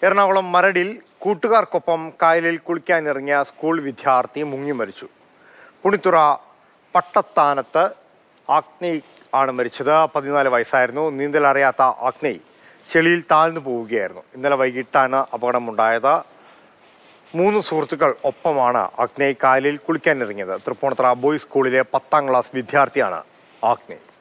എറണാകുളം മരടിൽ കൂട്ടുകാർക്കൊപ്പം കായലിൽ കുളിക്കാനിറങ്ങിയ സ്കൂൾ വിദ്യാർത്ഥി മുങ്ങി മരിച്ചു. പുണിത്തുറ പട്ടത്താനത്ത് ആഗ്നേയ് ആണ് മരിച്ചത്. 14 വയസ്സായിരുന്നു. നീന്തൽ അറിയാത്ത ആഗ്നേയ് ചെളിയിൽ താഴ്ന്നു പോവുകയായിരുന്നു. ഇന്നലെ വൈകിട്ടാണ് അപകടമുണ്ടായത്. 3 സുഹൃത്തുക്കൾ ഒപ്പമാണ് ആഗ്നേയ് കായലിൽ കുളിക്കാനിറങ്ങിയത്. തൃപ്പൂണിത്തുറ ബോയ്സ് സ്കൂളിലെ 10ാം ക്ലാസ് വിദ്യാർത്ഥിയാണ് ആഗ്നേയ്.